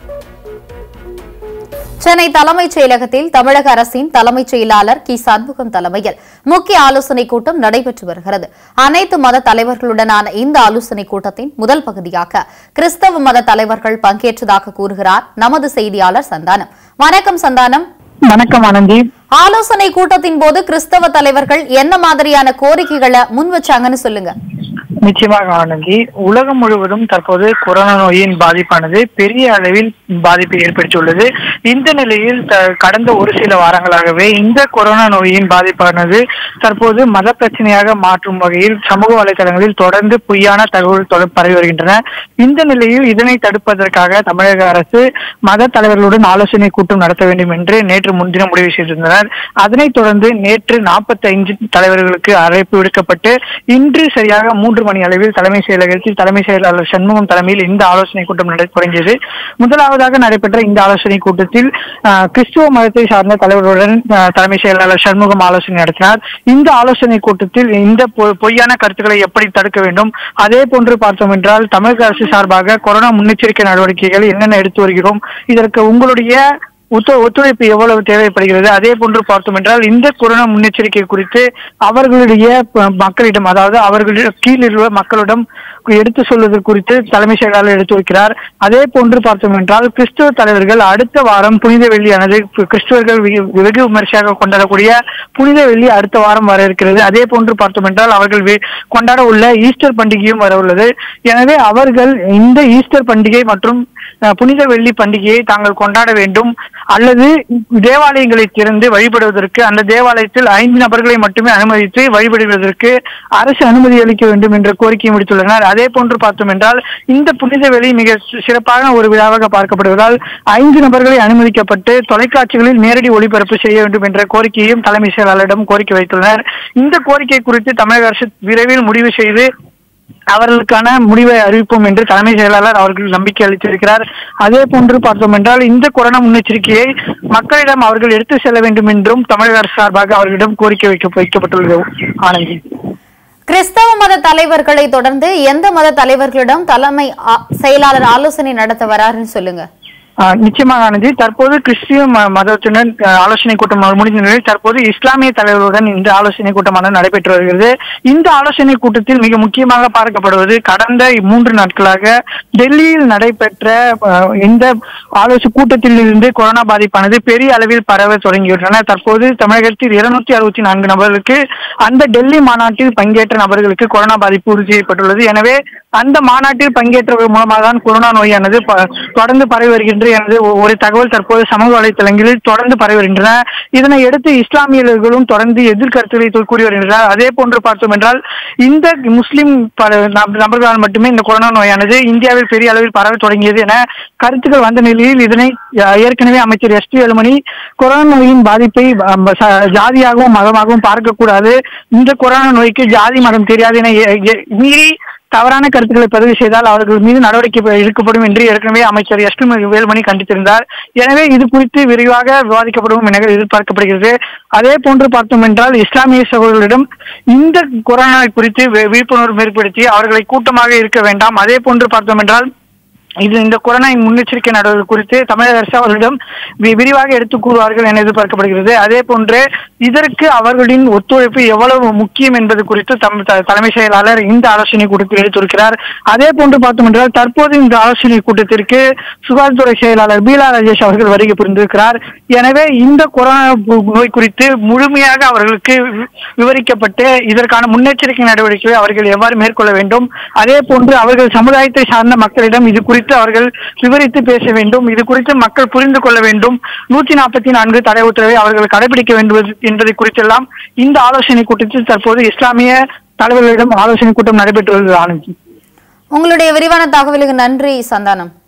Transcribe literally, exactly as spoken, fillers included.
சென்னை தலைமைச் செயலகத்தில் தமிழக அரசின் தலைமைச் செயலாளர் கி சண்முகம் தலைமையில் முக்கிய ஆலோசனைக் கூட்டம் நடைபெற்று வருகிறது. அனைத்து மத தலைவர்களுடனான இந்த ஆலோசனைக் கூட்டத்தின் முதல் பகுதியாக கிறிஸ்தவ மத தலைவர்கள் பங்கேற்றதாக கூறுகிறார் நமது செய்தியாளர் சந்தானம். வணக்கம் சந்தானம். வணக்கம் ஆனந்தி. ஆலோசனை கூட்டத்தின் போது கிறிஸ்தவ தலைவர்கள் என்ன மாதிரியான கோரிக்கைகளை முன் வச்சாங்கன்னு சொல்லுங்க. நிச்சயமாக ஆனந்தி, உலகம் முழுவதும் தற்போது கொரோனா நோயின் பாதிப்பானது பெரிய அளவில் பாதிப்பை ஏற்படுத்தியுள்ளது. இந்த நிலையில் கடந்த ஒரு சில வாரங்களாகவே இந்த கொரோனா நோயின் பாதிப்பானது தற்போது மத பிரச்சனையாக மாற்றும் வகையில் சமூக வலைதளங்களில் தொடர்ந்து பொய்யான தகவல் பரவி வருகின்றன. இந்த நிலையில் இதனை தடுப்பதற்காக தமிழக அரசு மத தலைவர்களுடன் ஆலோசனை கூட்டம் நடத்த வேண்டும் என்று நேற்று முன்தினம் முடிவு செய்திருந்தனர். அதனைத் தொடர்ந்து நேற்று நாற்பத்தி ஐந்து தலைவர்களுக்கு அழைப்பு விடுக்கப்பட்டு இன்று சரியாக மூன்று மணி அளவில் தலைமை செயலகத்தில் தலைமை செயலாளர் சண்முகம் தலைமையில் இந்த ஆலோசனை கூட்டம் தொடங்கியது. முதலாவதாக நடைபெற்ற இந்த ஆலோசனை கூட்டத்தில் கிறிஸ்துவ மதத்தை சார்ந்த தலைவர்களுடன் தலைமை செயலாளர் சண்முகம் ஆலோசனை நடத்தினார். இந்த ஆலோசனை கூட்டத்தில் இந்த பொய்யான கருத்துக்களை எப்படி தடுக்க வேண்டும், அதே போன்று பார்த்தோம் என்றால் தமிழக அரசு சார்பாக கொரோனா முன்னெச்சரிக்கை நடவடிக்கைகள் என்னென்ன எடுத்து வருகிறோம், இதற்கு உங்களுடைய ஒத்துழைப்பு எவ்வளவு தேவைப்படுகிறது, அதே போன்று பார்த்தோம் என்றால் இந்த கொரோனா முன்னெச்சரிக்கை குறித்து அவர்களுடைய மக்களிடம், அதாவது அவர்களுடைய கீழ் உள்ள மக்களிடம் எடுத்து சொல்வது குறித்து தலைமை செயலாளர் எடுத்து வைக்கிறார். அதே போன்று பார்த்தோம் என்றால் கிறிஸ்துவ தலைவர்கள் அடுத்த வாரம் புனித வெள்ளியானது கிறிஸ்துவர்கள் வெகு விமர்சையாக கொண்டாடக்கூடிய புனித வெள்ளி அடுத்த வாரம் வர இருக்கிறது. அதே போன்று பார்த்தோம் என்றால் அவர்கள் கொண்டாட உள்ள ஈஸ்டர் பண்டிகையும் வர உள்ளது. எனவே அவர்கள் இந்த ஈஸ்டர் பண்டிகை மற்றும் புனித வெள்ளி பண்டிகையை தாங்கள் கொண்டாட வேண்டும், அல்லது தேவாலயங்களை திறந்து வழிபடுவதற்கு அந்த தேவாலயத்தில் ஐந்து நபர்களை மட்டுமே அனுமதித்து வழிபடுவதற்கு அரசு அனுமதி அளிக்க வேண்டும் என்ற கோரிக்கையை விடுத்துள்ளனர். அதே போன்று பார்த்தோம் என்றால் இந்த புனித வெள்ளி மிக சிறப்பான ஒரு விழாவாக பார்க்கப்படுவதால் ஐந்து நபர்களை அனுமதிக்கப்பட்டு தொலைக்காட்சிகளில் நேரடி ஒளிபரப்பு செய்ய வேண்டும் என்ற கோரிக்கையையும் தலைமை செயலாளரிடம் கோரிக்கை வைத்துள்ளனர். இந்த கோரிக்கை குறித்து தமிழக அரசு விரைவில் முடிவு செய்து அவர்களுக்கான முடிவை அறிவிப்போம் என்று தலைமை செயலாளர் அவர்கள் நம்பிக்கை அளித்திருக்கிறார். அதே போன்று பார்த்தோம் என்றால் இந்த கொரோனா முன்னெச்சரிக்கையை மக்களிடம் அவர்கள் எடுத்து செல்ல வேண்டும் என்றும் தமிழக அரசு சார்பாக அவர்களிடம் கோரிக்கை வைக்க வைக்கப்பட்டுள்ளது. ஆனந்தி, கிறிஸ்தவ மத தலைவர்களை தொடர்ந்து எந்த மத தலைவர்களிடம் தலைமை செயலாளர் ஆலோசனை நடத்த வராருன்னு சொல்லுங்க. நிச்சயமாக ஆனந்தி, தற்போது கிறிஸ்டிய மதத்துடன் ஆலோசனை கூட்டம் முடிந்த நிலையில் தற்போது இஸ்லாமிய தலைவர்களுடன் இந்த ஆலோசனை கூட்டமானது நடைபெற்று வருகிறது. இந்த ஆலோசனை கூட்டத்தில் மிக முக்கியமாக பார்க்கப்படுவது கடந்த மூன்று நாட்களாக டெல்லியில் நடைபெற்ற இந்த ஆலோசனை கூட்டத்தில் இருந்து கொரோனா பாதிப்பானது பெரிய அளவில் பரவ தொடங்கியுள்ளன. தற்போது தமிழகத்தில் இருநூத்தி அறுபத்தி நான்கு நபர்களுக்கு அந்த டெல்லி மாநாட்டில் பங்கேற்ற நபர்களுக்கு கொரோனா பாதிப்பு உறுதி செய்யப்பட்டுள்ளது. எனவே அந்த மாநாட்டில் பங்கேற்றவர்கள் மூலமாக தான் கொரோனா நோயானது தொடர்ந்து பரவி வருகின்றது எனது ஒரு தகவல் தற்போது சமூக வலைதளங்களில் தொடர்ந்து பரவி வருகின்றன. இதனை அடுத்து இஸ்லாமியர்களும் தொடர்ந்து எதிர்கருத்துக்களை கூறி வருகின்றனர். அதே போன்று பார்த்தோம் என்றால் இந்த முஸ்லிம் நபர்களால் மட்டுமே இந்த கொரோனா நோயானது இந்தியாவில் பெரிய அளவில் பரவ தொடங்கியது என கருத்துக்கள் வந்த நிலையில் இதனை ஏற்கனவே அமைச்சர் எஸ் பி வேலுமணி கொரோனா நோயின் பாதிப்பை ஜாதியாகவும் மதமாகவும் பார்க்கக்கூடாது, இந்த கொரோனா நோய்க்கு ஜாதி மதம் தெரியாது என மீறி தவறான கருத்துக்களை பதிவு செய்தால் அவர்கள் மீது நடவடிக்கை எடுக்கப்படும் என்று ஏற்கனவே அமைச்சர் எஸ் பி வேலுமணி கண்டித்திருந்தார். எனவே இது குறித்து விரிவாக விவாதிக்கப்படும் என எதிர்பார்க்கப்படுகிறது. அதே போன்று பார்த்தோம் என்றால் இஸ்லாமிய சகோதரர்களிடம் இந்த கொரோனா குறித்து விழிப்புணர்வு ஏற்படுத்தி அவர்களை கூட்டமாக இருக்க வேண்டாம். அதே போன்று பார்த்தோம் என்றால் இது இந்த கொரோனா முன்னெச்சரிக்கை நடவடிக்கை குறித்து தமிழக அரசு அவர்களிடம் விரிவாக எடுத்துக் கூறுவார்கள் என எதிர்பார்க்கப்படுகிறது. அதே போன்று இதற்கு அவர்களின் ஒத்துழைப்பு எவ்வளவு முக்கியம் என்பது குறித்து தலைமை செயலாளர் இந்த ஆலோசனை கூட்டத்தில் எடுத்திருக்கிறார். அதே போன்று பார்த்தோம் என்றால் தற்போது இந்த ஆலோசனை கூட்டத்திற்கு சுகாதாரத்துறை செயலாளர் பீலா ராஜேஷ் அவர்கள் வருகை புரிந்திருக்கிறார். எனவே இந்த கொரோனா நோய் குறித்து முழுமையாக அவர்களுக்கு விவரிக்கப்பட்டு இதற்கான முன்னெச்சரிக்கை நடவடிக்கைகளை அவர்கள் எவ்வாறு மேற்கொள்ள வேண்டும், அதே போன்று அவர்கள் சமுதாயத்தை சார்ந்த மக்களிடம் இது குறித்து அவர்கள் விவரித்து பேச வேண்டும், இது குறித்து மக்கள் புரிந்து கொள்ள வேண்டும், நூற்றி நாற்பத்தி நான்கு தடை உத்தரவை அவர்கள் கடைபிடிக்க வேண்டும் என்பதை குறித்தெல்லாம் இந்த ஆலோசனை கூட்டத்தில் தற்போது இஸ்லாமிய தலைவர்களிடம் ஆலோசனை கூட்டம் நடைபெற்று வருகிறது. ஆனந்தி, உங்களுடைய விரிவான தகவலுக்கு நன்றி சந்தானம்.